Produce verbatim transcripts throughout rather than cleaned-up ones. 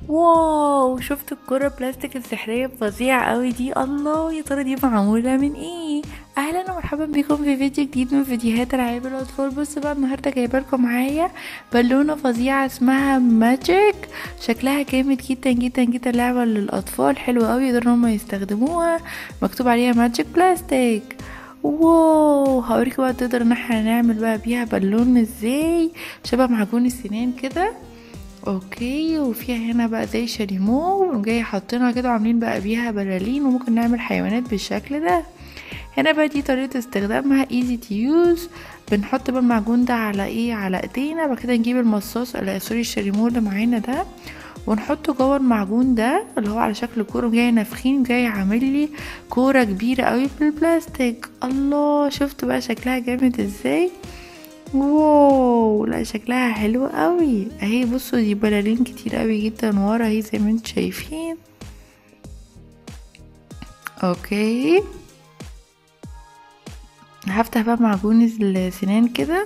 واو، شفت الكرة بلاستيك السحرية الفظيعة قوي دي؟ الله، يا ترى دي معمولة من ايه؟ اهلا ومرحبا بكم في فيديو جديد من فيديوهات العاب الاطفال. بص بقى، النهارده جايبه لكم معايا بالونة فظيعة اسمها ماجيك. شكلها جامد جدا جدا جدا، لعبة للاطفال حلوة قوي، يقدروا هما يستخدموها. مكتوب عليها ماجيك بلاستيك. واو، هوريكم بقى تقدر ان احنا نعمل بقى بيها بالون ازاي، شبه معجون السنان كده. اوكي، وفيها هنا بقى زي شاليمو جاي حاطينها كده وعاملين بقى بيها بلالين، وممكن نعمل حيوانات بالشكل ده. هنا بقى دي طريقة استخدامها easy to use. بنحط بقى المعجون ده على ايه، على ايدينا، بعد كده نجيب المصاص لا سوري الشاليمو اللي معانا ده، ونحطه جوه المعجون ده اللي هو على شكل كورة، جاي نافخين، جاي عامل لي كورة كبيرة قوي بالبلاستيك. الله، شفت بقى شكلها جامد ازاي؟ واو، لا شكلها حلو قوي اهي. بصوا دي بلالين كتير قوي جدا ورا اهي زي ما انتم شايفين. اوكي، هفتح بقى معجون السنان كده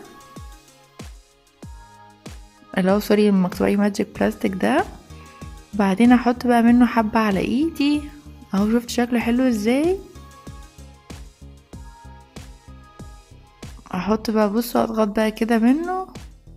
اللي هو سوري المكتوب عليه ماجيك بلاستيك ده. بعدين احط بقى منه حبة على ايدي اهو، شفت شكله حلو ازاي؟ احط بقى، بصوا اضغط بقى كده منه.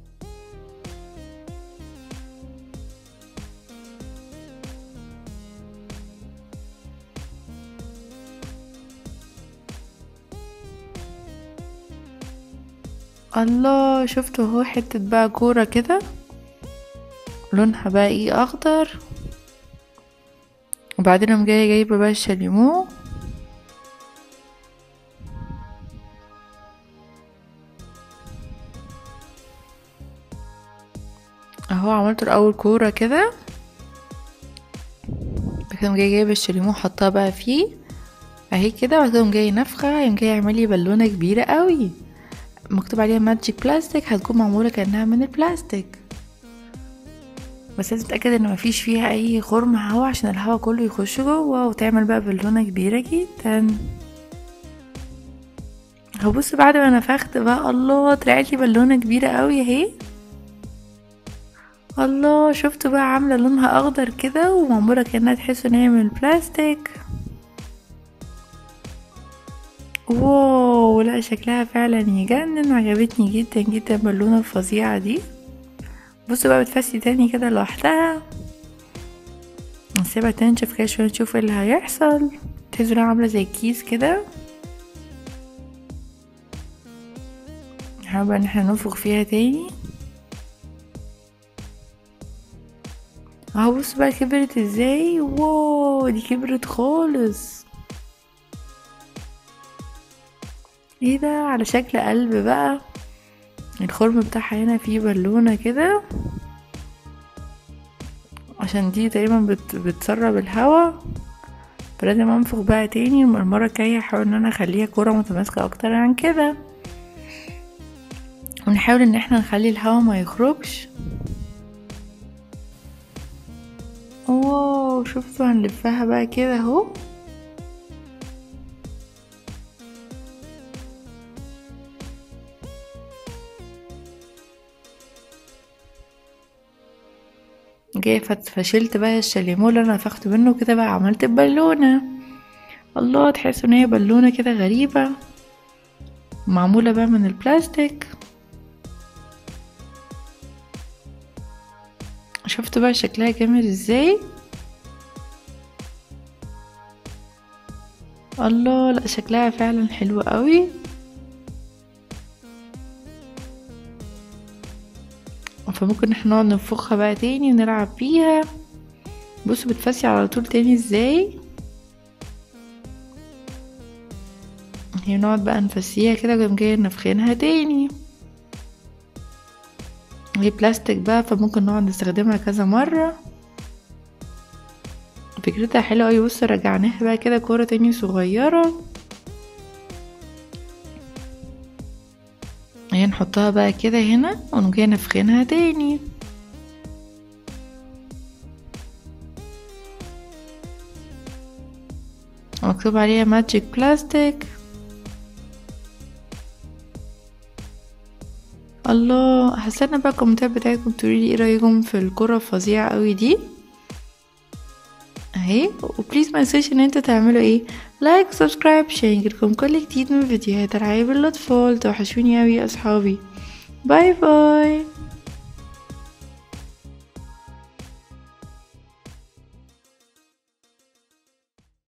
الله، شفتوا اهو حتة بقى كورة كده، لونها بقى ايه، اخضر. وبعدين قوم جايه جايبه بقى الشاليمو اهو، عملت الاول كوره كده، بعد كده قوم جايه جايبه الشاليمو حطها بقى فيه اهي كده، بعد كده قوم جايه نفخه، قوم جايه يعمل لي بالونه كبيره قوي مكتوب عليها ماجيك بلاستيك، هتكون معموله كانها من البلاستيك. بس لازم تتاكد ان مفيش فيها اي خرم هوا عشان الهوا كله يخش جوه، وتعمل بقى بالونه كبيره جدا. هبص بعد ما نفخت بقى، الله، طلعت لي بالونه كبيره قوي اهي. الله، شفتوا بقى عامله لونها اخضر كده ومعموله كانها تحس ان هي من البلاستيك. واو، لا شكلها فعلا يجنن، عجبتني جدا جدا بالونه الفظيعه دي. بصوا بقى، بتفسي تاني كده لوحدها، نسيبها تنشف كده شويه نشوف ايه اللي هيحصل. تحسوا انها عامله زي كيس كده. نحاول بقى ان احنا ننفخ فيها تاني اهو. بصوا بقى كبرت ازاي، واو دي كبرت خالص. ايه ده، على شكل قلب بقى. الخرم بتاعها هنا فيه بالونة كده، عشان دي تقريبا بت... بتسرب الهوا. فلازم انفخ بقى تاني. المرة الجاية هحاول ان انا اخليها كرة متماسكة اكتر عن كده، ونحاول ان احنا نخلي الهوا ما يخرجش. واو، شفتوا هنلفها بقى كده اهو. جاي فت- فشلت بقى الشاليمو اللي انا نفخت منه كده، بقى عملت بالونة. الله، تحس ان هي بالونة كده غريبة معمولة بقى من البلاستيك. شفتوا بقى شكلها جامد ازاي؟ الله، لا شكلها فعلا حلو قوي. فممكن احنا نقعد ننفخها بقى تاني ونلعب بيها. بصوا بتفسي على طول تاني ازاي. هي نقعد بقى نفسيها كده وقوم جاية نفخينها تاني. هي بلاستيك بقى، فممكن نقعد نستخدمها كذا مرة. فكرتها حلوة اوي. بصوا رجعناها بقى كده كورة تاني صغيرة. هي نحطها بقى كده هنا ونقوم جاية نفخينها تاني. مكتوب عليها ماجيك بلاستيك. الله، هستنى بقى الكومنتات بتاعتكم تقولي ايه رايكم في الكرة الفظيعة قوي دي. اهي. وبليز ما تنسوش ان انتوا تعملوا ايه لايك سبسكرايب عشان يجيلكم كل جديد من فيديوهات العاب الاطفال. توحشوني اوي يا اصحابي. باي باي.